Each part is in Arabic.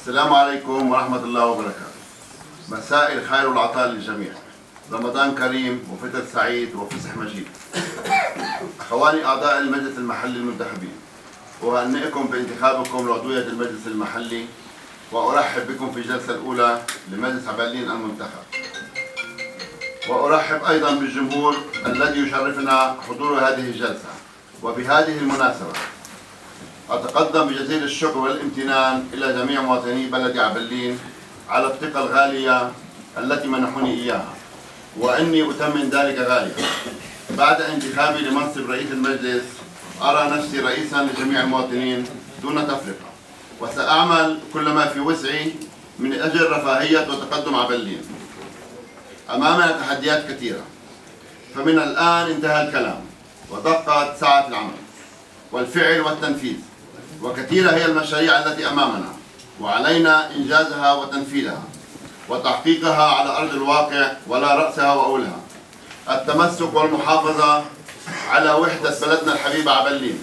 السلام عليكم ورحمة الله وبركاته. مساء الخير والعطاء للجميع. رمضان كريم وفطر سعيد وفسح مجيد. أخواني أعضاء المجلس المحلي المنتخبين، أهنئكم بانتخابكم لعضوية المجلس المحلي، وأرحب بكم في الجلسة الأولى لمجلس عبالين المنتخب. وأرحب أيضا بالجمهور الذي يشرفنا حضور هذه الجلسة. وبهذه المناسبة أتقدم بجزيل الشكر والامتنان إلى جميع مواطني بلد عبالين على الثقة الغالية التي منحوني إياها، وإني أثمن ذلك غاليا. بعد انتخابي لمنصب رئيس المجلس أرى نفسي رئيسا لجميع المواطنين دون تفرقة، وسأعمل كل ما في وسعي من أجل رفاهية وتقدم عبالين. أمامنا تحديات كثيرة، فمن الآن انتهى الكلام ودقت ساعة العمل والفعل والتنفيذ، وكثيرة هي المشاريع التي أمامنا، وعلينا إنجازها وتنفيذها وتحقيقها على أرض الواقع ولا رأسها وأولها. التمسك والمحافظة على وحدة بلدنا الحبيب عبالين،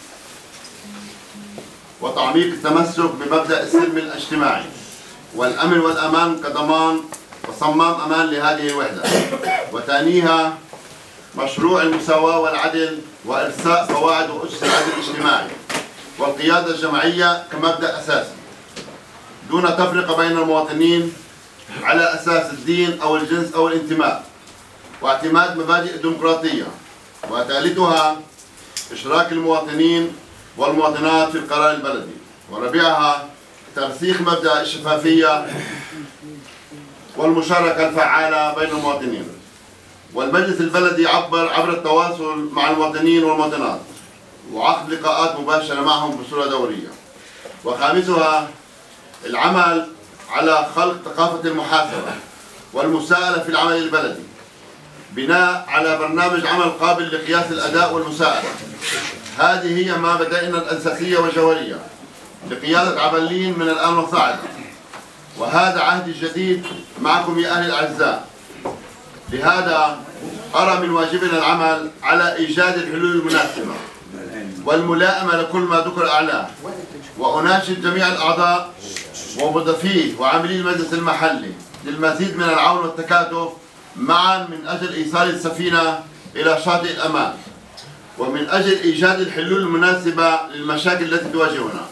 وتعميق التمسك بمبدأ السلم الاجتماعي والأمن والأمان كضمان وصمام أمان لهذه الوحدة، وثانيها مشروع المساواة والعدل وإرساء قواعد وأسس العدل الاجتماعي والقيادة الجماعية كمبدأ أساسي دون تفرقة بين المواطنين على أساس الدين أو الجنس أو الانتماء، واعتماد مبادئ الديمقراطية، وثالثها إشراك المواطنين والمواطنات في القرار البلدي، ورابعها ترسيخ مبدأ الشفافية والمشاركة الفعالة بين المواطنين. والمجلس البلدي عبر التواصل مع المواطنين والمواطنات وعقد لقاءات مباشرة معهم بصورة دورية. وخامسها العمل على خلق ثقافة المحاسبة والمساءلة في العمل البلدي بناء على برنامج عمل قابل لقياس الأداء والمساءلة. هذه هي مبادئنا الأساسية والجوهرية لقيادة عبالين من الآن وصاعدا، وهذا عهدي الجديد معكم يا أهل الأعزاء. لهذا أرى من واجبنا العمل على إيجاد الحلول المناسبة والملائمة لكل ما ذكر أعلاه، وأناشد جميع الأعضاء وموظفيه وعاملي المجلس المحلي للمزيد من العون والتكاتف معا من أجل إيصال السفينة إلى شاطئ الأمان، ومن أجل إيجاد الحلول المناسبة للمشاكل التي تواجهنا.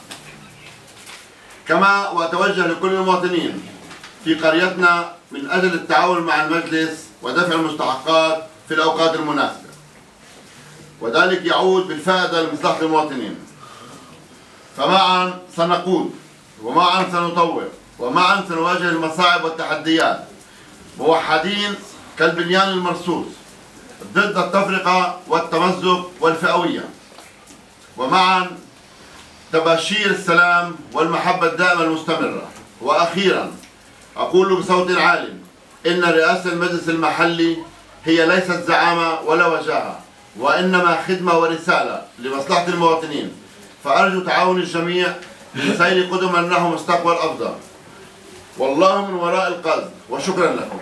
كما وأتوجه لكل المواطنين في قريتنا من أجل التعاون مع المجلس ودفع المستحقات في الأوقات المناسبة، وذلك يعود بالفائدة لمصلحة المواطنين. فمعا سنقود ومعا سنطور ومعا سنواجه المصاعب والتحديات موحدين كالبنيان المرصوص ضد التفرقة والتمزق والفئوية، ومعا تباشير السلام والمحبة الدائمة المستمرة. وأخيرا أقول بصوت عال إن رئاسة المجلس المحلي هي ليست زعامة ولا وجاهة، وإنما خدمة ورسالة لمصلحة المواطنين، فأرجو تعاون الجميع لسير قدما نحو مستقبل أفضل، والله من وراء القصد، وشكرا لكم.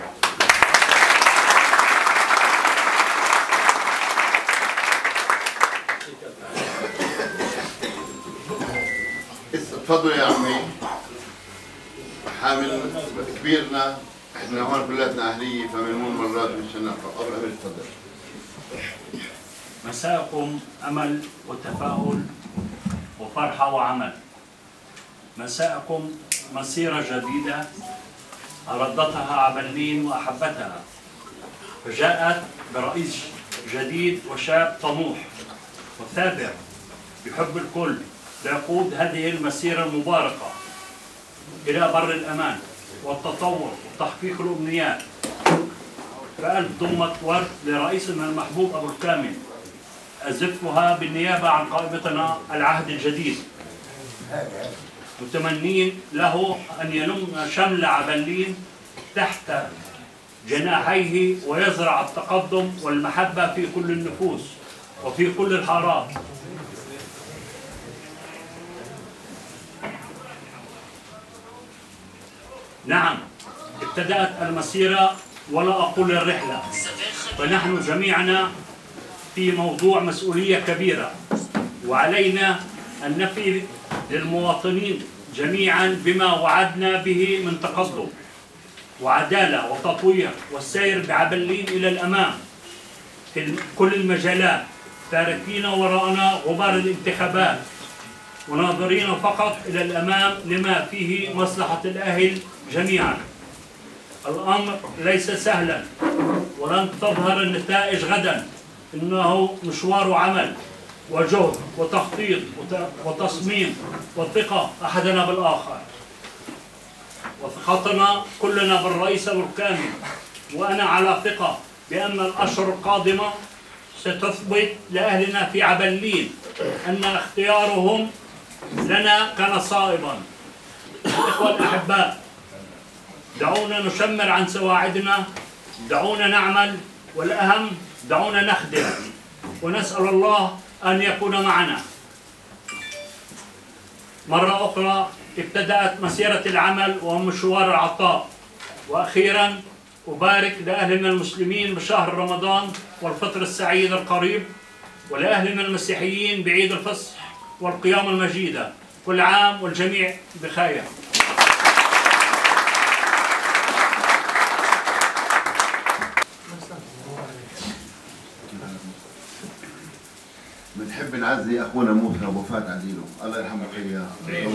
تفضلوا يا عمي. حامل كبيرنا، احنا هون كلاتنا اهليه فمن مرات مش هنقرا. ابو تفضل. مساءكم امل وتفاؤل وفرحه وعمل. مساءكم مسيره جديده أردتها عبالين واحبتها، فجاءت برئيس جديد وشاب طموح وثابر يحب الكل ليقود هذه المسيره المباركه إلى بر الأمان والتطور وتحقيق الأمنيات. فألف ضمة ورد لرئيسنا المحبوب أبو الكامل، أزفها بالنيابة عن قائمتنا العهد الجديد، متمنين له أن يلم شمل عبالين تحت جناحيه ويزرع التقدم والمحبة في كل النفوس وفي كل الحارات. نعم، ابتدأت المسيرة ولا أقول الرحلة، فنحن جميعنا في موضوع مسؤولية كبيرة، وعلينا أن نفي للمواطنين جميعا بما وعدنا به من تقدم وعدالة وتطوير والسير بعبلين إلى الأمام في كل المجالات، تاركين وراءنا غبار الانتخابات وناظرين فقط إلى الأمام لما فيه مصلحة الأهل جميعا. الأمر ليس سهلا ولن تظهر النتائج غدا، إنه مشوار عمل وجهد وتخطيط وتصميم وثقة أحدنا بالآخر، وثقتنا كلنا بالرئيس الكامل. وأنا على ثقة بأن الأشهر القادمة ستثبت لأهلنا في عبلين أن اختيارهم لنا كان صائبا. الإخوة الأحباء، دعونا نشمر عن سواعدنا، دعونا نعمل، والأهم دعونا نخدم، ونسأل الله أن يكون معنا. مرة أخرى ابتدأت مسيرة العمل ومشوار العطاء. وأخيرا أبارك لأهلنا المسلمين بشهر رمضان والفطر السعيد القريب، ولأهلنا المسيحيين بعيد الفصح والقيام المجيدة. كل عام والجميع بخير. بنحب نعزي اخونا موسى وفاة عزيزه، الله يرحمه اياه.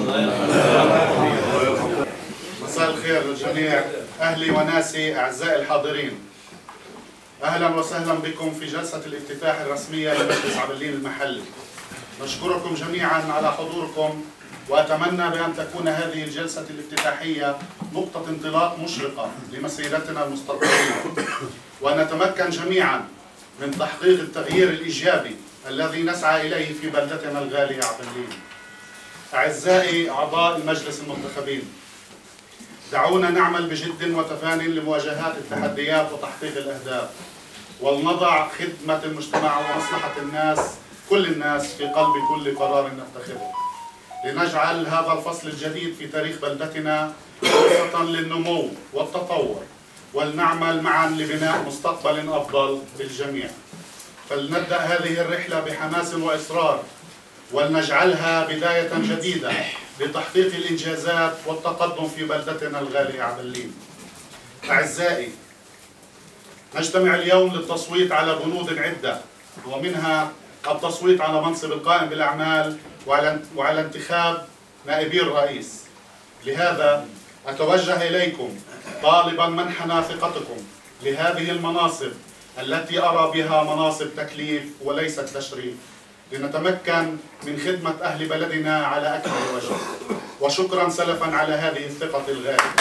مساء الخير للجميع، اهلي وناسي اعزائي الحاضرين. اهلا وسهلا بكم في جلسة الافتتاح الرسمية لمجلس عبلين المحلي. نشكركم جميعا على حضوركم، واتمنى بان تكون هذه الجلسة الافتتاحية نقطة انطلاق مشرقة لمسيرتنا المستقبلية، ونتمكن جميعا من تحقيق التغيير الايجابي الذي نسعى إليه في بلدتنا الغالية عبلين. أعزائي أعضاء المجلس المنتخبين، دعونا نعمل بجد وتفان لمواجهة التحديات وتحقيق الأهداف، ولنضع خدمة المجتمع ومصلحة الناس، كل الناس، في قلب كل قرار نتخذه، لنجعل هذا الفصل الجديد في تاريخ بلدتنا فرصة للنمو والتطور، ولنعمل معا لبناء مستقبل أفضل للجميع. فلنبدأ هذه الرحلة بحماس وإصرار، ولنجعلها بداية جديدة لتحقيق الإنجازات والتقدم في بلدتنا الغالية عبلين. أعزائي، نجتمع اليوم للتصويت على بنود عدة، ومنها التصويت على منصب القائم بالأعمال وعلى انتخاب نائبي الرئيس. لهذا أتوجه إليكم طالبا منحنا ثقتكم لهذه المناصب التي أرى بها مناصب تكليف وليست تشريف، لنتمكن من خدمة أهل بلدنا على أكمل وجه. وشكرا سلفا على هذه الثقة الغالية.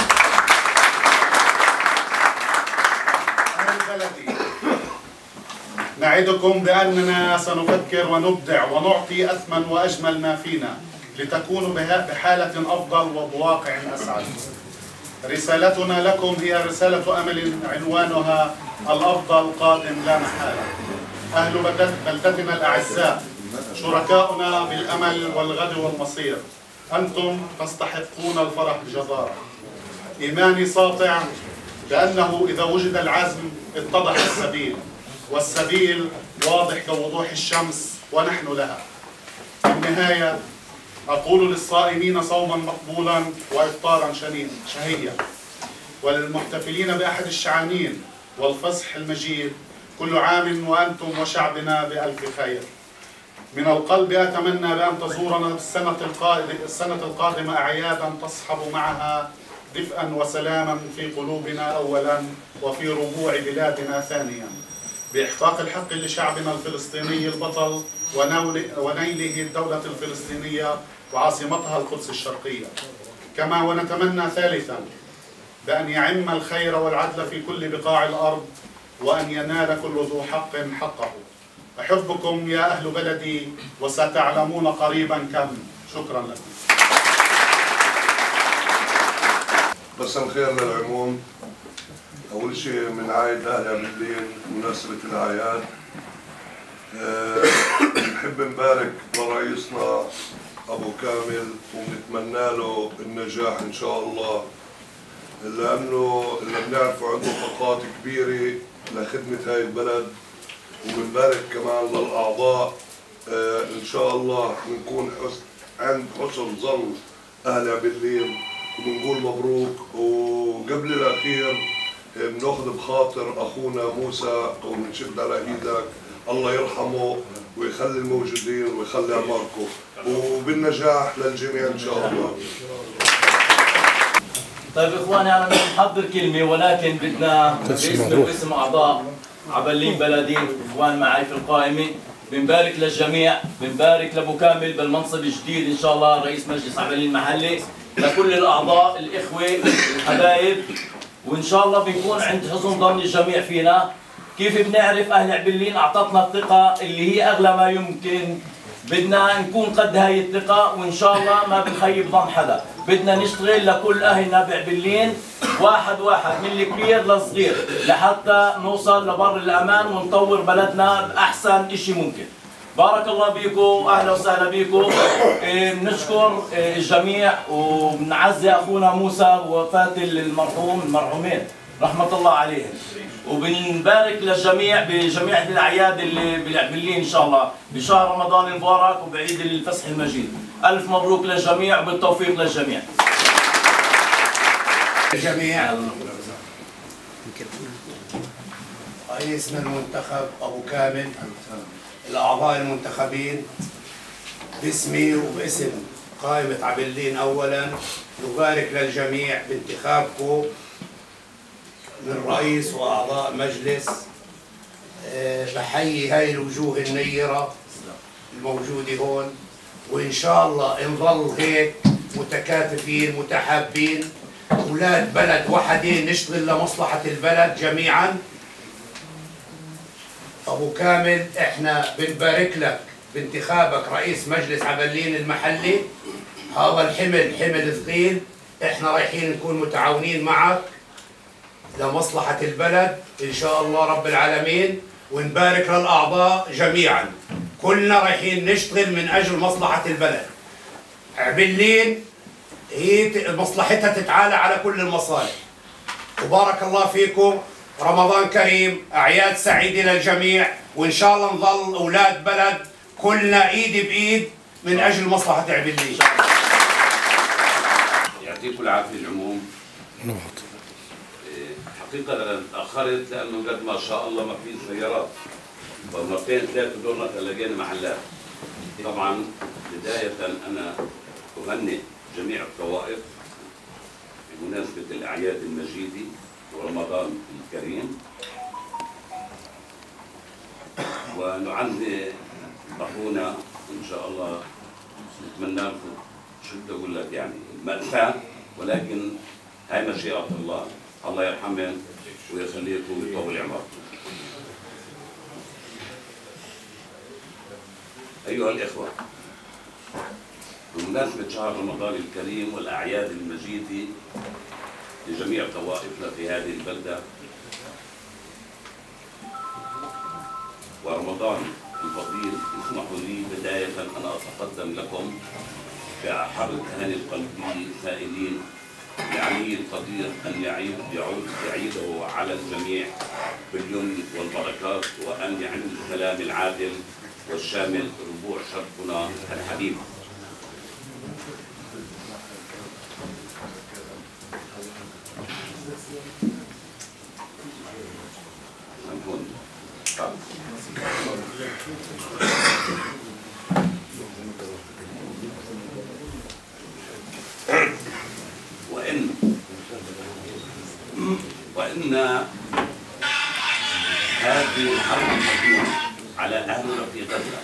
أهل بلدي، نعدكم بأننا سنفكر ونبدع ونعطي أثمن وأجمل ما فينا لتكونوا بحالة أفضل وبواقع أسعد. رسالتنا لكم هي رسالة أمل عنوانها الأفضل قادم لا محالة. أهل بلدتنا الأعزاء، شركاؤنا بالأمل والغد والمصير، أنتم تستحقون الفرح بجدارة. إيماني ساطع بأنه إذا وجد العزم اتضح السبيل، والسبيل واضح كوضوح الشمس ونحن لها. في النهاية أقول للصائمين صوما مقبولا وإفطارا شهيا، وللمحتفلين بأحد الشعانين والفصح المجيد كل عام وأنتم وشعبنا بألف خير. من القلب أتمنى بأن تزورنا السنة القادمة أعيادا تصحب معها دفئا وسلاما في قلوبنا أولا وفي ربوع بلادنا ثانيا، بإحقاق الحق لشعبنا الفلسطيني البطل ونيله الدولة الفلسطينية وعاصمتها القدس الشرقية. كما ونتمنى ثالثا بأن يعم الخير والعدل في كل بقاع الأرض، وأن ينال كل ذو حق حقه. أحبكم يا أهل بلدي، وستعلمون قريبا كم. شكرا لكم. مساء الخير للعموم. أول شيء من عايد أهل عبلين بمناسبة الأعياد، نحب نبارك لرئيسنا أبو كامل ونتمنى له النجاح إن شاء الله، لأنه اللي بنعرفه عنده طاقات كبيرة لخدمة هاي البلد. وبنبارك كمان للأعضاء، إن شاء الله بنكون عند حسن ظن أهل عبلين وبنقول مبروك. وقبل الأخير بناخذ بخاطر أخونا موسى وبنشد على إيدك، الله يرحمه ويخلي الموجودين ويخلي أعماركم وبالنجاح للجميع إن شاء الله. طيب إخواني أنا مش محضر كلمة، ولكن بدنا باسمي وباسم أعضاء عبلين بلدي إخوان معي في القائمة بنبارك للجميع، بنبارك لأبو كامل بالمنصب الجديد إن شاء الله رئيس مجلس عبلين المحلي، لكل الأعضاء الإخوة الحبايب، وإن شاء الله بنكون عند حسن ظن الجميع فينا. كيف بنعرف أهل عبلين أعطتنا الثقة اللي هي أغلى ما يمكن، بدنا نكون قد هاي الثقة وإن شاء الله ما بنخيب ظن حدا، بدنا نشتغل لكل أهلنا بعبلين واحد واحد من الكبير للصغير لحتى نوصل لبر الأمان ونطور بلدنا بأحسن إشي ممكن. بارك الله بيكم، أهلا وسهلا بيكم. بنشكر الجميع وبنعزي أخونا موسى ووفاة المرحومين رحمة الله عليهم، وبنبارك للجميع بجميع الأعياد اللي بالعبلين إن شاء الله بشهر رمضان المبارك وبعيد الفصح المجيد. ألف مبروك للجميع وبالتوفيق للجميع. الجميع رئيسنا المنتخب أبو كامل، الأعضاء المنتخبين، باسمي وباسم قائمة عبلين أولا نبارك للجميع بانتخابكم من رئيس وأعضاء مجلس. بحيي هاي الوجوه النيرة الموجودة هون، وإن شاء الله نظل هيك متكاتفين متحابين أولاد بلد وحدين نشتغل لمصلحة البلد جميعا. أبو كامل إحنا بنبارك لك بانتخابك رئيس مجلس عبلين المحلي، هذا الحمل حمل ثقيل، إحنا رايحين نكون متعاونين معك لمصلحة البلد إن شاء الله رب العالمين. ونبارك للأعضاء جميعا، كلنا رايحين نشتغل من أجل مصلحة البلد. عبلين هي مصلحتها تتعالى على كل المصالح. وبارك الله فيكم، رمضان كريم، أعياد سعيدة للجميع، وإن شاء الله نظل أولاد بلد كلنا إيد بإيد من أجل مصلحة عبلين. يعطيكم العافية العموم. حقيقة أنا تأخرت لأنه قد ما شاء الله ما في سيارات، ومرتين ثلاثة دورنا لقينا محلات. طبعا بداية أنا أهنئ جميع الطوائف بمناسبة الأعياد المجيدة ورمضان الكريم، ونعزي أخونا إن شاء الله. نتمنى لكم شو بدي أقول لك يعني مأساة، ولكن هاي مشيئة الله، الله يرحمهم ويخليكم ويطول عمركم. أيها الإخوة، بمناسبة شهر رمضان الكريم والأعياد المجيدة لجميع طوائفنا في هذه البلدة ورمضان الفضيل، اسمحوا لي بداية أن أتقدم لكم بأحر التهاني القلبية سائلين لعلي القدير أن يعود عيده على الجميع باليمن والبركات، وأن يعم السلام العادل والشامل ربوع شرقنا الحبيب. وإن هذه الحرب المحزونة على أهلنا في غزة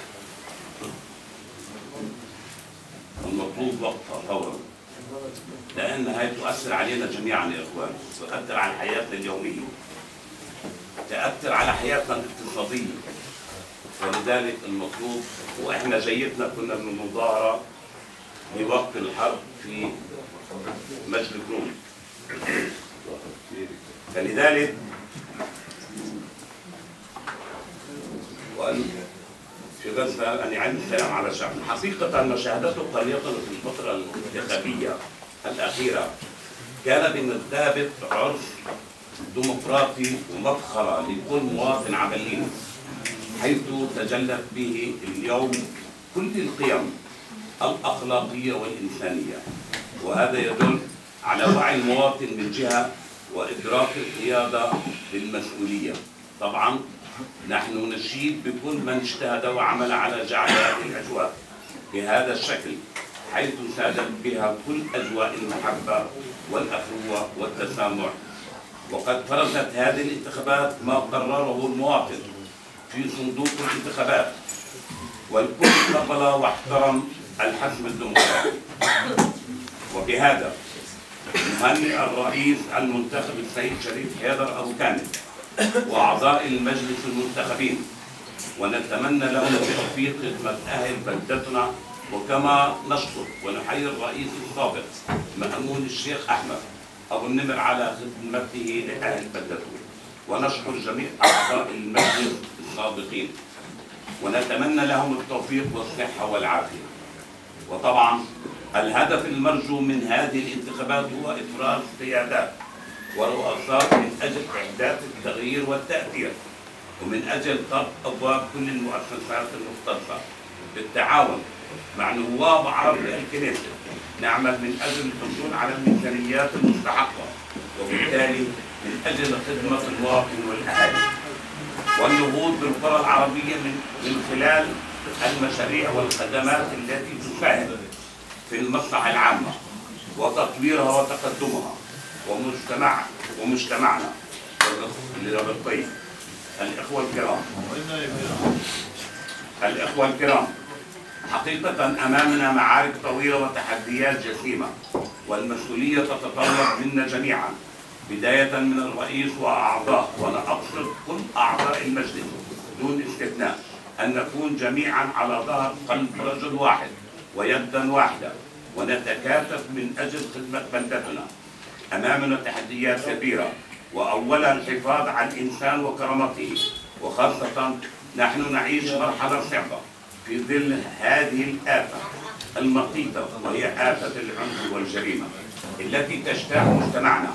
المطلوب وقفها فورا، لأنها تؤثر علينا جميعا يا إخوان، تؤثر على حياتنا اليومية، تؤثر على حياتنا الاقتصادية. ولذلك المطلوب، وإحنا جيتنا كنا من المظاهرة في وقت الحرب في مجلس روم، فلذلك وأن في غزة أن يعم السلام على شعبنا. حقيقة ما شاهدته قريتنا في الفترة الانتخابية الأخيرة كان بمثابة عرس ديمقراطي ومفخرة لكل مواطن عملي، حيث تجلت به اليوم كل القيم الأخلاقية والإنسانية وهذا يدل على وعي المواطن من جهة وإدراك القيادة للمسؤولية. طبعا نحن نشيد بكل من اجتهد وعمل على جعل هذه الأجواء بهذا الشكل، حيث سادت بها كل أجواء المحبة والأخوة والتسامح. وقد فرضت هذه الانتخابات ما قرره المواطن في صندوق الانتخابات، والكل قبل واحترم الحزب الديمقراطي. وبهذا نهنئ الرئيس المنتخب السيد شريف حيدر أبو كامل وأعضاء المجلس المنتخبين، ونتمنى لهم التوفيق خدمة أهل بلدتنا. وكما نشكر ونحيي الرئيس السابق مأمون الشيخ أحمد أبو النمر على خدمته لأهل بلدته، ونشكر جميع أعضاء المجلس السابقين، ونتمنى لهم التوفيق والصحة والعافية. وطبعا الهدف المرجو من هذه الانتخابات هو إفراز قيادات ورؤساء من أجل إحداث التغيير والتأثير، ومن أجل طرق أبواب كل المؤسسات المختصة بالتعاون مع نواب عرب الكنيسة. نعمل من أجل الحصول على الميزانيات المستحقة، وبالتالي من أجل خدمة المواطن والأهالي، والنهوض بالقرى العربية من خلال المشاريع والخدمات التي تساهم في المصلحة العامة وتطويرها وتقدمها ومجتمعنا الطيب. الإخوة الكرام، حقيقة أمامنا معارك طويلة وتحديات جسيمة، والمسؤولية تتطلب منا جميعا، بداية من الرئيس وأعضاء، وأنا أقصد كل أعضاء المجلس دون استثناء، أن نكون جميعا على ظهر قلب رجل واحد ويدا واحدة، ونتكاتف من أجل خدمة بلدتنا. أمامنا تحديات كبيرة، وأولا الحفاظ على الإنسان وكرامته، وخاصة نحن نعيش مرحلة صعبة في ظل هذه الآفة المقيتة، وهي آفة العنف والجريمة التي تجتاح مجتمعنا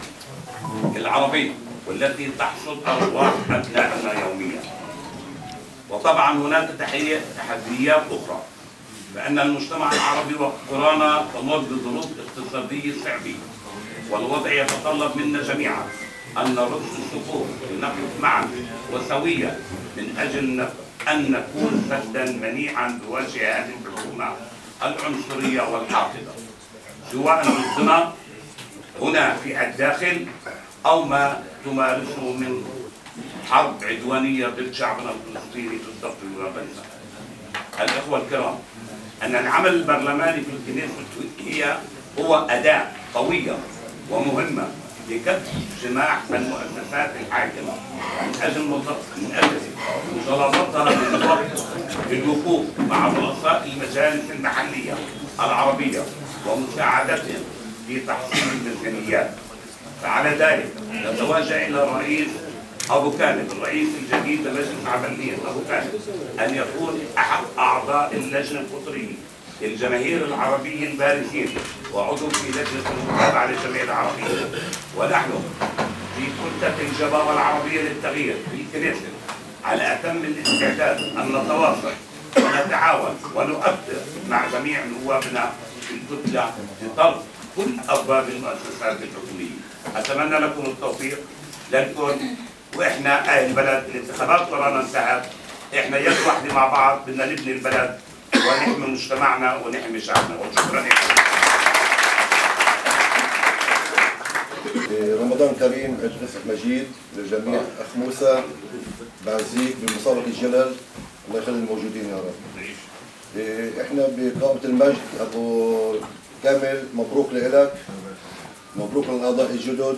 العربي، والتي تحصد أرواح أبنائنا يوميا. وطبعا هناك تحديات أخرى، فإن المجتمع العربي وقرانا تمر بظروف اقتصادية صعبة، والوضع يتطلب منا جميعا أن نرص الصفوف لنقف معا وسويا من أجل أن نكون سدا منيعا بوجه هذه الحكومة العنصرية والحاقدة، سواء ضدنا هنا في الداخل أو ما تمارسه من حرب عدوانية ضد شعبنا الفلسطيني في الضفة والغزة. الإخوة الكرام، أن العمل البرلماني في الكنيسة هو أداة قوية ومهمة لكبح جماح المؤسسات الحاكمة من أجل مطالبتها بالوقوف مع رؤساء المجالس المحلية العربية ومساعدتهم في تحصيل الميزانيات. فعلى ذلك نتوجه إلى الرئيس أبو كامل، الرئيس الجديد لمجلس عبلين أبو كامل، أن يكون أحد أعضاء اللجنة القطرية الجماهير العربيين البارزين وعضو في لجنة المتابعة للجمعية العربية. ونحن في كتلة الجبهة العربية للتغيير في الكنيسة على أتم الاستعداد أن نتواصل ونتعاون ونؤثر مع جميع نوابنا في الكتلة لطرد كل أبواب المؤسسات الحكومية. أتمنى لكم التوفيق لكم، وإحنا أهل البلد. الانتخابات قرانا انتهت، إحنا يد واحدة مع بعض بدنا نبني البلد ونحمي مجتمعنا ونحمي شعبنا. وشكرا لكم. رمضان كريم، عيد فصح مجيد للجميع. أخ موسى بعزيك بمصابة الجلل، الله يخلي الموجودين يا رب. إحنا بقائمة المجد أبو كامل، مبروك لإلك، مبروك للأعضاء الجدد.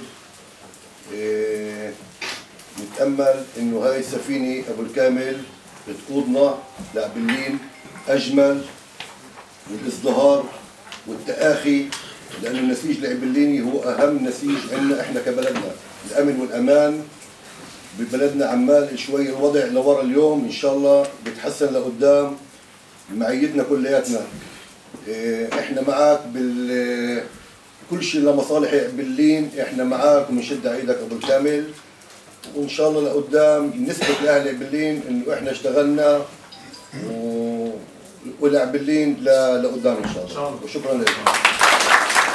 نتأمل إنه هاي السفينة أبو الكامل بتقودنا لعبلين أجمل والازدهار والتآخي، لأنه النسيج العبليني هو أهم نسيج عندنا إحنا كبلدنا. الأمن والأمان ببلدنا عمال شوي الوضع لورا، اليوم إن شاء الله بتحسن لقدام بمعيتنا كلياتنا. إحنا معك كل شيء لمصالح عبلين، إحنا معك وبنشد على إيدك أبو الكامل، وإن شاء الله لقدام نثبت لأهل عبلين إنه إحنا اشتغلنا ولعبلين لقدام إن شاء الله. وشكرا لكم.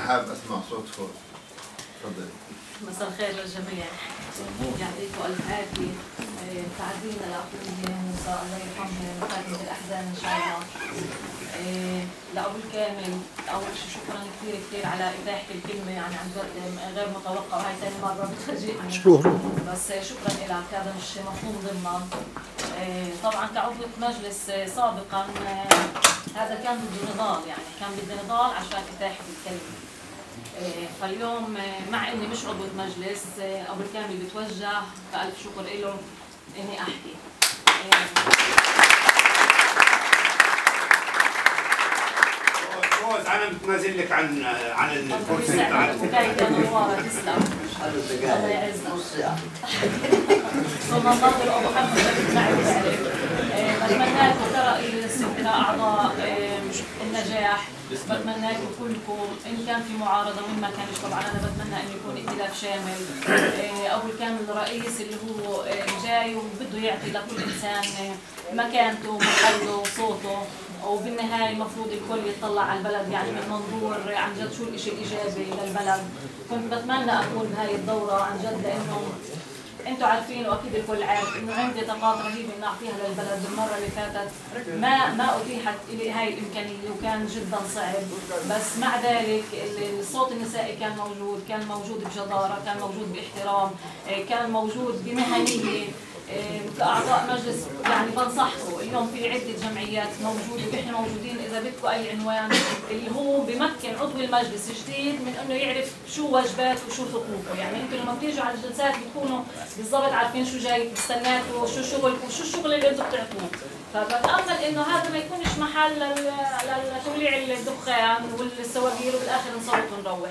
حابب اسمع صوت فوز. تفضل. مساء الخير للجميع. يعطيكم الف عافيه. تعزينا لاخوي موسى الله يرحمه وخاتمه الاحزان ان شاء الله. لابو الكامل اول شيء شكرا كثير على اتاحه الكلمه، يعني عن جد غير متوقع، وهي ثاني مره بتفاجئني بس شكرا لك، هذا مش مفهوم ضمن. طبعا كعضو مجلس سابقا هذا كان بده نضال، يعني كان بدي نضال عشان اتاحه الكلمه. فاليوم مع اني مش عضوة مجلس ابو الكامل بتوجه فالف شكر له اني احكي. فوز انا بتنازل لك عن الكرسي تاعك. يا نواره تسلم. الله يعزك. ثم الناظر ابو حمد بتمنى لكم كرئيس وكاعضاء النجاح، بتمنى لكم كلكم ان كان في معارضه وين ما كانش، طبعا انا بتمنى انه يكون ائتلاف شامل. ابو الكامل الرئيس اللي هو جاي وبده يعطي لكل انسان مكانته ومحله وصوته، وبالنهايه المفروض الكل يطلع على البلد يعني من منظور عن جد شو الشيء الايجابي للبلد. كنت بتمنى اكون بهاي الدوره عن جد، لانه انتم عارفين واكيد الكل عارف انه عندي طاقات رهيبه اني اعطيها للبلد. المره اللي فاتت ما اتيحت لي هاي الامكانيه وكان جدا صعب، بس مع ذلك الصوت النسائي كان موجود بجداره، كان موجود باحترام، كان موجود بمهنيه. كأعضاء مجلس يعني بنصحكم، اليوم في عدة جمعيات موجودة ونحن موجودين إذا بدكم أي عنوان اللي هو بمكن عضو المجلس الجديد من إنه يعرف شو واجباته وشو حقوقه، يعني أنتم لما بتيجوا على الجلسات بتكونوا بالضبط عارفين شو جاي بتستناكم وشو شغلكم وشو الشغل اللي أنتم بتعطوه. فبتأمل إنه هذا ما يكونش محل لتوليع الدخان والسواقير وبالآخر نصوت ونروح.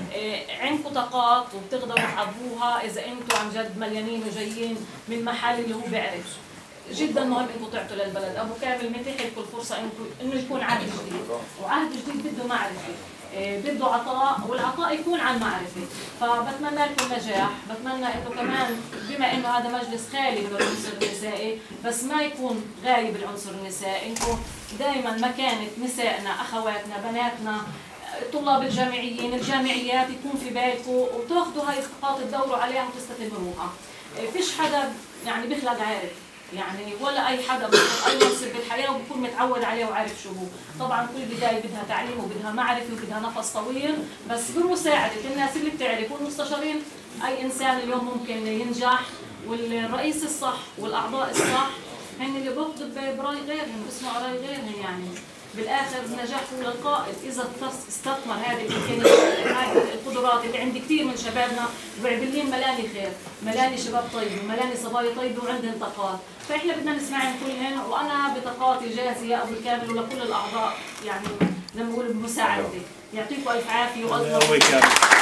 عندكم طاقات وبتقدروا تعبوها إذا أنتم عن جد مليانين وجايين من محل اللي هو بيعرف. جدا مهم انكم تعطوا للبلد. ابو كامل متيح لكم الفرصه انه يكون عهد جديد، وعهد جديد بده معرفه، بده عطاء، والعطاء يكون عن معرفه. فبتمنى لكم النجاح، بتمنى انه كمان بما انه هذا مجلس خالي من العنصر النسائي بس ما يكون غايب العنصر النسائي، انكم دائما مكانه نسائنا، اخواتنا، بناتنا، طلاب الجامعيين، الجامعيات يكون في بالكم وتاخذوا هاي الثقات تدوروا عليها وتستثمروها. فيش حدا يعني بيخلق عارف، يعني ولا اي حدا بياخذ اي منصب بالحياه وبكون متعود عليه وعارف شو هو. طبعا كل بدايه بدها تعليم وبدها معرفه وبدها نفس طويل، بس بمساعده الناس اللي بتعرف والمستشارين اي انسان اليوم ممكن ينجح. والرئيس الصح والاعضاء الصح هن اللي بياخذوا براي غيرهم، بيسمعوا راي غيرهم. يعني بالاخر النجاح هو للقائد اذا استثمر هذه الامكانيات، هذه القدرات اللي عند كثير من شبابنا. وعبلين ملاني خير، ملاني شباب طيب، ملاني صبايا طيبه وعندهم طاقات، فاحنا بدنا نسمعهم كلهن. وانا بطاقاتي جاهزه يا ابو الكامل ولكل الاعضاء، يعني لما نقول بمساعدتك. يعطيكم الف عافيه والف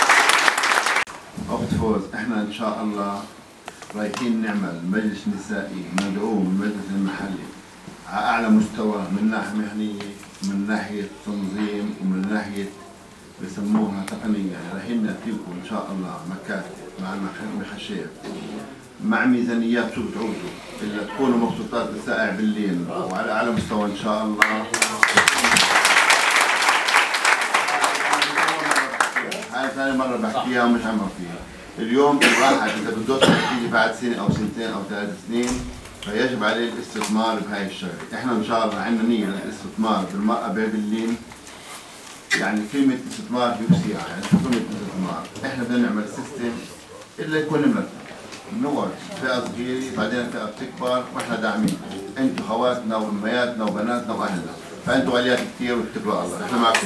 أخت فوز، احنا ان شاء الله رايحين نعمل مجلس نسائي مدعوم من المجلس المحلي على اعلى مستوى من ناحيه مهنيه، من ناحيه تنظيم، ومن ناحيه بسموها تقنيه. يعني رايحين ناتيكم ان شاء الله مكاتب مع المخشيه مع ميزانيات شو بتعوزوا الا تكونوا مبسوطات لسائع بالليل وعلى اعلى مستوى ان شاء الله. هاي ثاني مره بحكيها ومش عم فيها. اليوم الواحد اذا بده يجي بعد سنه او سنتين او 3 سنين فيجب عليه الاستثمار بهاي الشغله. احنا ان شاء الله عندنا نيه للاستثمار بالمراه بابلين. يعني كلمه استثمار بيوسع، يعني شو كلمه استثمار؟ احنا بدنا نعمل سيستم الا يكون مرتب، نقعد فئه صغيره بعدين فئه بتكبر واحنا داعمين. انتم خواتنا وامياتنا وبناتنا واهلنا، فانتم غاليات كثير واتكلوا على الله، احنا معكم.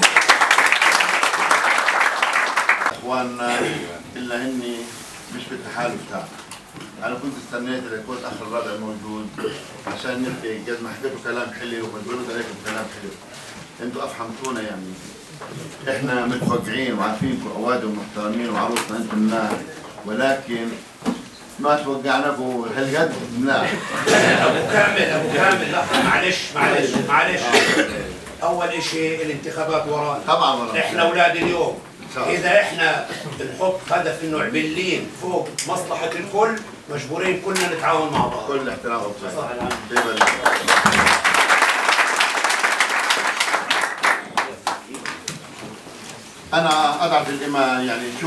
اخواننا الا هني مش بالتحالف تاعنا. أنا كنت استنيت ليكون الأخ الرابع موجود عشان نحكي قد ما حكيتوا كلام حلو وبنقولوا عليكم كلام حلو. أنتوا أفهمتونا يعني. إحنا متوقعين وعارفينكم أواد ومحترمين وعروسنا أنتم الناس، ولكن ما توقعناكم هالقد لا. أبو كامل معلش أول شيء الانتخابات ورانا. طبعا ورانا. إحنا أولاد اليوم. إذا إحنا بنحط هدف إنه عبلين فوق مصلحة الكل، مجبورين كلنا نتعاون مع بعض. كل احترام وتقدير. أنا أضعف الإيمان، يعني شو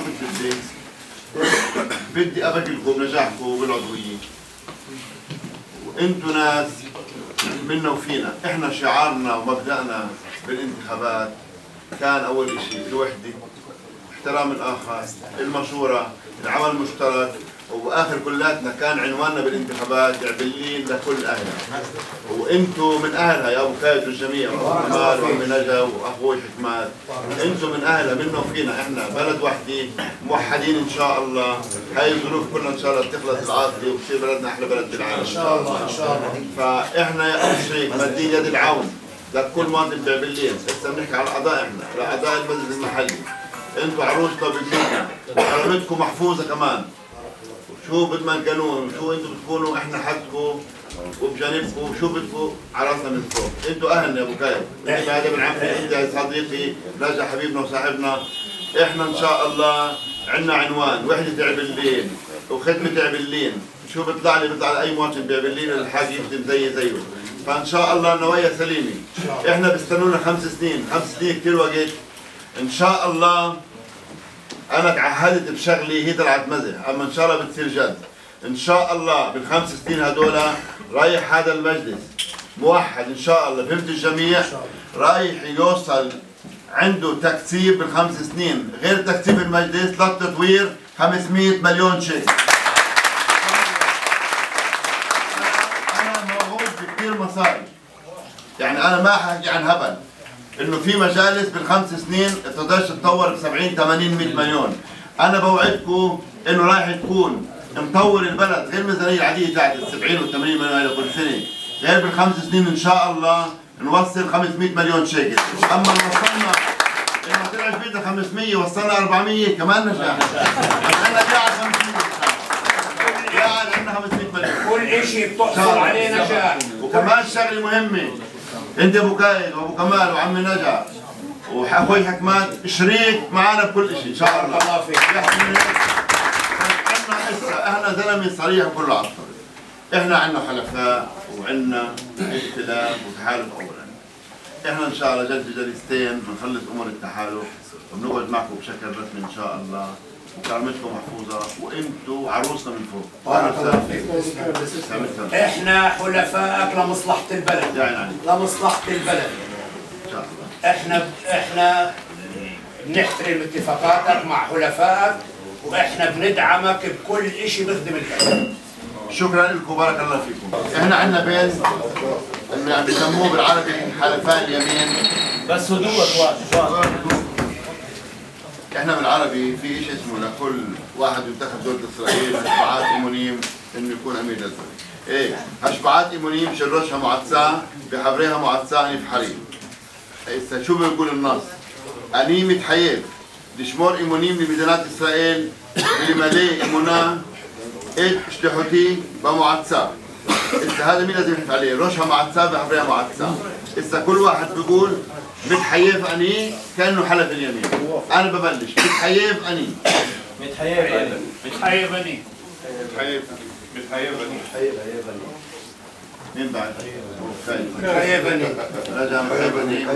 بدي أبارك لكم نجاحكم بالعضوية، وأنتوا ناس منا وفينا. إحنا شعارنا ومبدأنا بالانتخابات كان أول شيء الوحدة، احترام الآخر، المشورة، العمل المشترك، واخر كلاتنا كان عنواننا بالانتخابات عبلين لكل اهلها، وانتم من اهلها يا ابو خالد والجميع، وابو كمال وعمي نجا واخوي حكمات، انتم من اهلها منا وفينا، احنا بلد وحده موحدين ان شاء الله. هاي الظروف كلها ان شاء الله تخلص العاطله وبصير بلدنا احلى بلد بالعالم ان شاء الله ان شاء الله. فاحنا اول شيء مادين يد العون لكل مواطن بعبلين. هسه بنحكي على الاعضاء، احنا لاعضاء المجلس المحلي، انتم عروسنا ببيوتنا وكرامتكم محفوظه كمان. شو بدنا القانون، شو انتم بتكونوا احنا حدكم وبجانبكم، شو بدكم على راسنا من فوق. انتم اهلنا يا ابو كايد، هذا من عمي، انت صديقي نجا حبيبنا وصاحبنا. احنا ان شاء الله عندنا عنوان وحده عبلين وخدمه عبلين. شو بيطلع لي اي مواطن بعبلين الحاج يخدم زيه. فان شاء الله النوايا سليمه. احنا بيستنونا 5 سنين، 5 سنين كثير وقت. ان شاء الله أنا تعهدت بشغلي هي طلعت مزح، أما إن شاء الله بتصير جد. إن شاء الله بال5 سنين هدول رايح هذا المجلس موحد إن شاء الله، فهمت الجميع؟ رايح يوصل عنده تكثيف بال5 سنين غير تكثيف المجلس للتطوير 500 مليون شيك. أنا موعود بكثير مصاري، يعني أنا ما حكي عن هبل، انه في مجالس بال5 سنين تقدرش تتطور ب 70 80 100 مليون. انا بوعدكم انه رايح تكون مطور البلد غير الميزانيه العاديه تاعت ال 70 وال 80 مليون كل سنه، غير بال5 سنين ان شاء الله نوصل 500 مليون شيكل. اما وصلنا لما طلعت بيتنا 500 وصلنا 400 كمان نجاح. انا قاعد 500 قاعد عندنا 500 مليون. كل شيء بتحصل عليه نجاح. وكمان شغله مهمه، انت ابو كايد وابو كمال وعمي نجا واخوي حكمات شريك معنا بكل شيء ان شاء الله. الله فيك. احنا زلمه صريح كله على الطريق. احنا عندنا حلفاء وعندنا ائتلاف وتحالف اولا. احنا ان شاء الله جلستين بنخلص امور التحالف وبنقعد معكم بشكل رسمي ان شاء الله، وكرامتكم محفوظه وانتم عروسنا من فوق. احنا حلفائك لمصلحه البلد، يعني لمصلحه البلد ان شاء الله. احنا بنحترم اتفاقاتك مع حلفائك، واحنا بندعمك بكل شيء بيخدم البلد. شكرا لكم، بارك الله فيكم. احنا عندنا بين اللي عم بيسموه بالعربي حلفاء اليمين، بس هدوء احنا بالعربي في شيء اسمه لكل واحد ينتخب دولة اسرائيل هشبعات ايمونيم انه يكون امير للدولة. ايه هشبعات ايمونيم شرشها معتساه بحبريها معتساه اني في حريم. هسه شو بيقول النص؟ اني متحيل لشمور ايمونيم لميدانات اسرائيل بملي ايمونا اشلحوتي بمعتساه. هسه هذا مين لازم يحلف عليه؟ رشها معتساه بحبريها معتساه. هسه كل واحد بيقول متحيف اني كانه حلف اليمين. انا ببلش متحيف اني متحيف اني متحيف اني مين بعد؟ متحيف اني رجع متحيف اني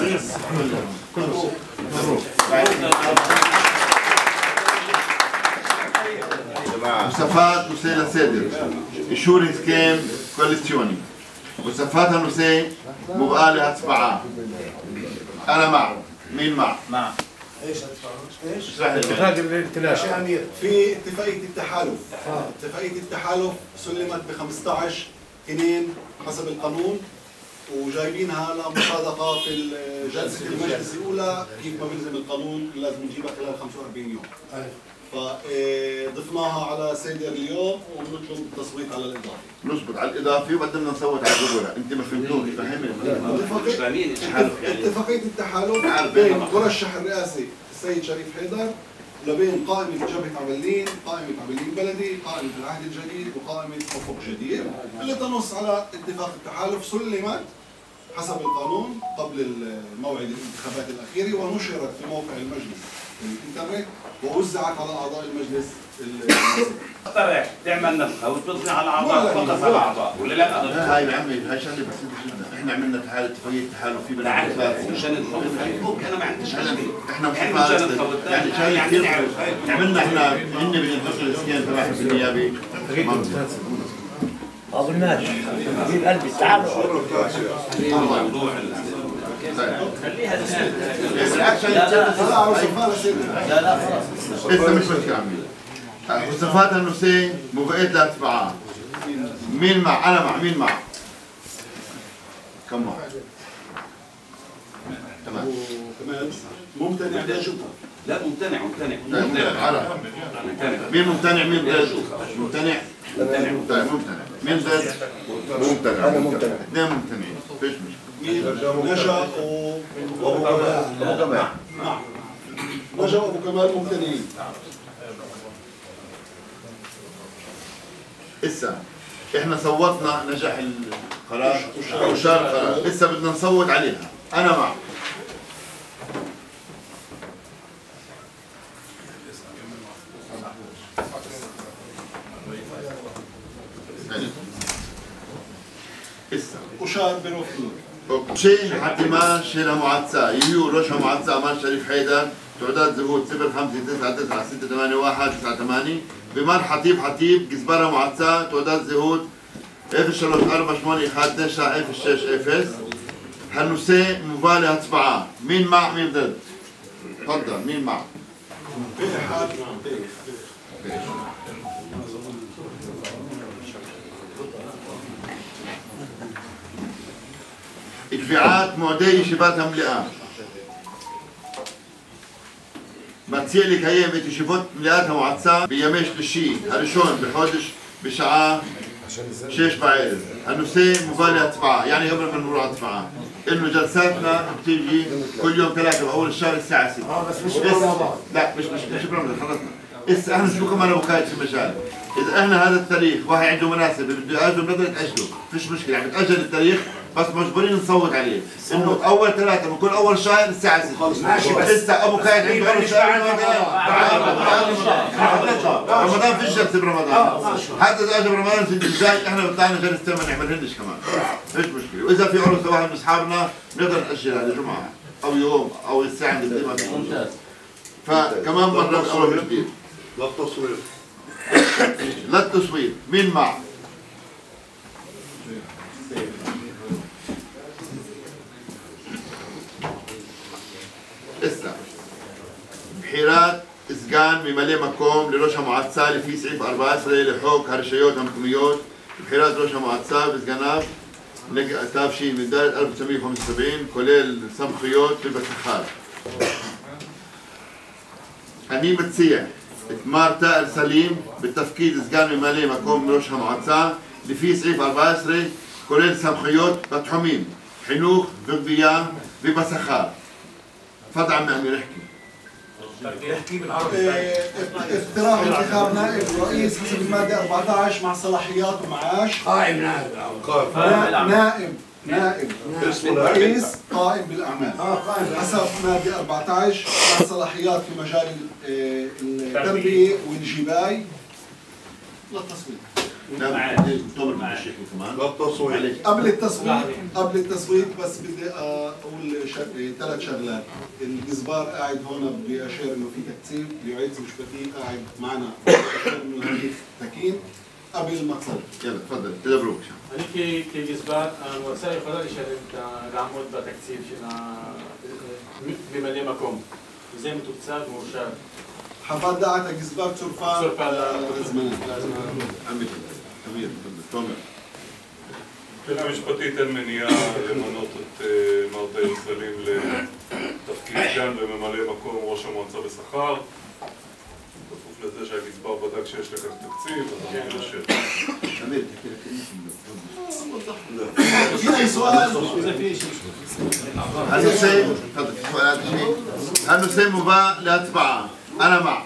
مصطفى נושא לסדר, אישור הסכם קואליציוני. מוספת הנושא מובאה להצבעה. أنا مع. مين مع؟ مع. ايش اشرح لي. في اتفاقية التحالف. اتفاقية التحالف سلمت ب 15/2 حسب القانون، وجايبينها لمصادقة في جلسة المجلس الأولى كيف ما بيلزم القانون لازم نجيبها خلال 45 يوم. فضفناها على سيدر اليوم وبنطلب التصويت على الإضافي. نصبت على الإضافي وبدنا نصوت على الجمهورية، أنت ما فهمتوش فهمني. اتفاقية التحالف بين مرشح الرئاسي السيد شريف حيدر وبين قائمة جبهة عبلين، قائمة عبلين بلدي، قائمة العهد الجديد، وقائمة أفق جديد، اللي تنص على اتفاق التحالف سلمت حسب القانون قبل موعد الانتخابات الأخيرة، ونشرت في موقع المجلس الإنترنت ووزعت على أعضاء المجلس. اقترح تعمل نفخه وتوزع على الاعضاء فقط على الاعضاء ولا لا؟ هاي يا عمي هاي شغله بسيطه جدا، احنا عملنا اتفاقيه تحالف في بين مشان نفوت انا ما عنديش احنا يعني كثير عملنا احنا هن بينفذوا الاسكان تبعهم بالنيابه. ابو الناس حبيب قلبي تعالوا موضوع لا خلاص لسه مش مشكله عمي. مصطفى النسي موافقات لاتباعات. مين مع؟ انا مع. مين مع؟ كم مع؟ تمام. وكمان ممتنع لا شبهه. لا ممتنع مين ممتنع؟ مين ضد؟ ممتنع؟ طيب ممتنع. مين ضد؟ ممتنع. انا ممتنع. اثنين ممتنعين، فيش مشكله. نجا وابو كمال. نجا وابو كمال ممتنعين. إسا احنا صوتنا نجاح القرار او شار القرار، لسه بدنا نصوت عليها. انا مع. إسا وشار برفض. شيء حتما شيلها معدسة يهيو رشها معدسة أمان شريف حيدر تعداد زهود 0599681988 بمر حطيب جزبرة معدسة تعداد زهود 0348129060 هنسي مبالغ هتسبعة. مين مع مين ضد؟ تفضل مين مع؟ إدفاعات معدية شباتها ملئة. ما تسيلك هي بيتي شفت ملئاتها معدسة بيميش للشي هرشون بحودش بشعاع شيش بعير. هنسي مبالغة تبعة يعني قبل ما نقول على تبعة إنه جلساتنا بتيجي كل يوم 3 بأول الشهر الساعة 6. بس مش برمضان. لا مش برمضان خلصنا. إسا احنا شو كمان ابو كايد في المجال. اذا احنا هذا التاريخ واحد عنده مناسبه بده يأجله بنقدر نتأجله، فيش مشكله يعني بتأجل التاريخ بس مجبورين نصوت عليه انه اول 3 من كل اول شهر الساعه 6. ماشي بس لسه ابو كايد عنده اول شهر رمضان فيش جلسه برمضان. حتى اذا اجى برمضان في الجاي احنا بطلعنا جلستين ما نعملهنش كمان، فيش مشكله. واذا في عرس واحد من اصحابنا نقدر نأجلها لجمعه او يوم او الساعه اللي بدنا فيها. ممتاز. فكمان مره اول جديد للتصوير. للتصوير مين مع؟ اسا بحيرات اسقان بملي مكوم لرشا معدسة في سعيف 4 لحوك هرشيوت همكميوت بحيرات رشا معدسة بسقناف تافشي من دارة 1975 كوليل سمخيوت في بسخار. أني متسيع إتمار تائر سليم بالتفكيد إسقان بمالي مكوم رشها معدسة اللي فيه سعيف 4 كوليل سمخيوت بتحميم حنوخ ضبيان ببسخار. تفضل عمي أمير احكي. احكي بالعربي. اقتراح انتخاب نائب رئيس حسب المادة 14 مع صلاحيات ومعاش. قائم نائب. نائب رئيس قائم بالأعمال حسب مادة 14 مع صلاحيات في مجال التربية والجباي للتصويت. قبل التصويت بس بدي اقول 3 شغلات. الجزبار قاعد هون بيشير انه في تكتيب، اليعيد مشبكين قاعد معنا بيشير انه الهديف تكين قبل ما تصوت. يلا تفضل تدبروك. أنا كجزبار وسائل قضاء شركة دعمود بتكتيب شنا بملي مكوم زي ما تكتساب مرشاد. حفاد دعت جزبار سرفان زمان. عمي كبير تفضل. מבחינה משפטית אין מניעה למנות את מר תאיר סלים לתפקיד סגן וממלא מקום ראש המועצה בשכר. בכפוף לזה שהגזבר בדק שיש לכך תקציב, אז אני אאשר. في أي سؤال؟ هنسي مباح لاتباع. أنا مع.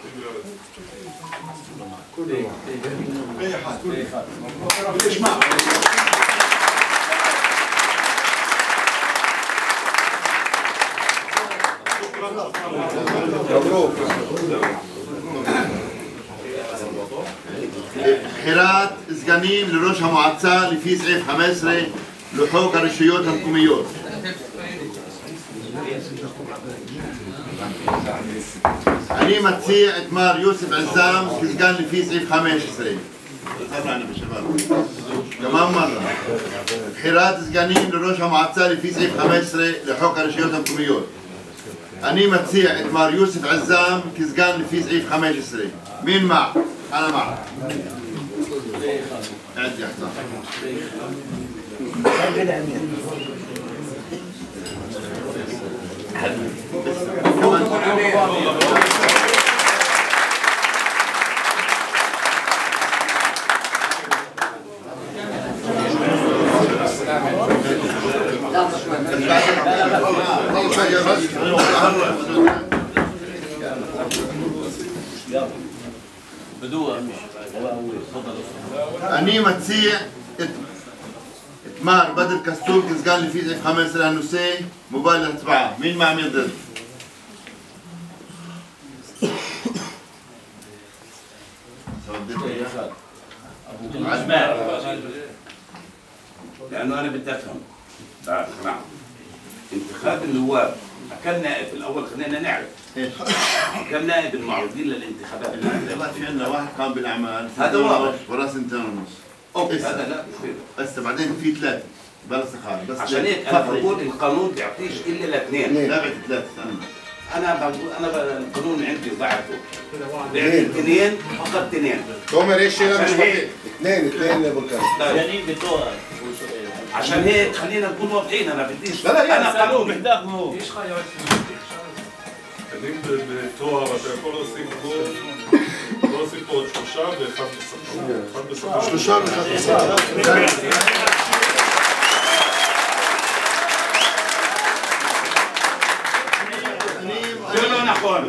أي حال. ليش مع؟ مبروك. بחירת סגנים לראש המועצה לפי סעיף 15 לחוק הרשויות המקומיות. אני מציע את מר יוסף עזאם כסגן לפי סעיף 15. כמה מרה. בחירת סגנים לראש המועצה לפי סעיף 15 לחוק הרשויות המקומיות. אני מציע את מר יוסף עזאם כסגן לפי סעיף 15. מין מה? أنا معك. عندي احسن. אני מציע את מר בדר קסטור כסגן לפי סעיף 15. הנושא מובא להצבעה. מין מעמיד ضد؟ لأنه أنا بدي أفهم بعد قناعة انتخاب النواب كم نائب الأول خلينا نعرف كم نائب المعروضين للانتخابات؟ دلوقتي في عندنا واحد قام بالأعمال هذا واضح وراه سنتين ونص. أوكي هذا لا بصير بس بعدين في ثلاثة بلا سخار بس عشان هيك أنا بقول القانون بيعطيش إلا لاثنين. لا بعد ثلاثة أنا بقول القانون عندي ضعفه بيعطي اثنين فقط اثنين. تومر ايش مش صحيح؟ اثنين ابو الكلام. يعني بتوع عشان هيك خلينا نكون واضحين. أنا بديش أنا قانون محتاج إيش خيارات؟ קנים בתואר, אתה יכול להוסיף פה עוד 3 ואחד בשכר. 3 ואחד בשכר. זה לא נכון.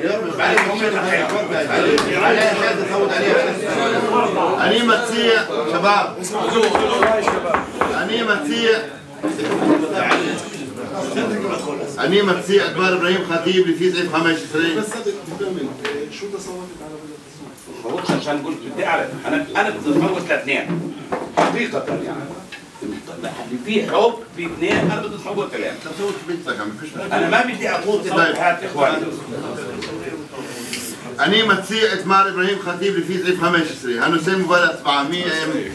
אני מציע, שבאב, אני מציע את מר אברהים ח'טיב לפי סעיף 15. شو تصورت على بلد هو عشان قلت بدي اعرف انا بدي اتفوت لاثنين حقيقة يعني اللي فيه حب في اثنين انا بدي اتفوت ثلاثة. تصوت بنتك عم فيش. انا ما بدي افوت بحياة اخواني. אני מציע את מר אברהים ח'טיב לפי סעיף 15. הנושא מובא להצבעה. מי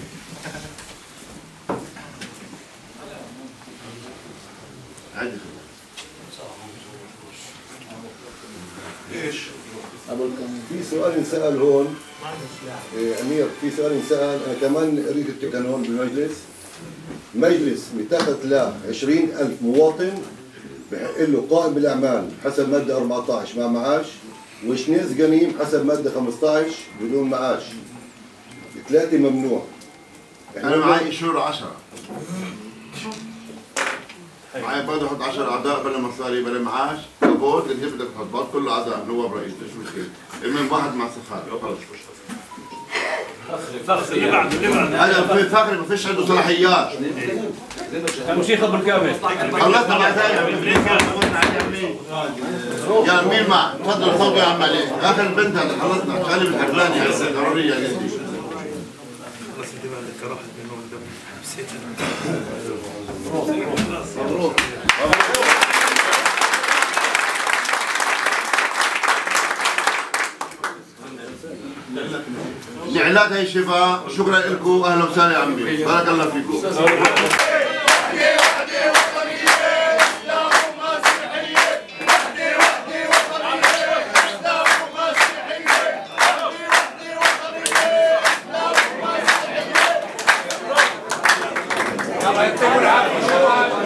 ايش؟ في سؤال انسأل هون أمير، في سؤال انسأل أنا كمان قريت التقنون بالمجلس. مجلس متاخذ ل 20,000 مواطن بحق له قائم بالأعمال حسب مادة 14 مع معاش، واثنين سجنين حسب مادة 15 بدون معاش. 3 ممنوع. أنا معي إيشور 10. معي برضه احط 10 اعضاء بلا مصاري بلا معاش فوت اللي بدك تحط كله اعضاء نواب رئيس ايش مشكله؟ المهم واحد مع سخار خلص. اللي بعده هذا في فخري ما فيش عنده صلاحيات. مشيخ بالكامل خلصنا مع يا مين مع تفضل فوق يا عم علي اخر البنت هذا خلصنا خلي بالحبلاني ضروريه قصدي. مبروك. نعلات هاي الشفاء شكرا لكم اهلا وسهلا يا عمي بارك الله فيكم. الله يعطيكم العافيه.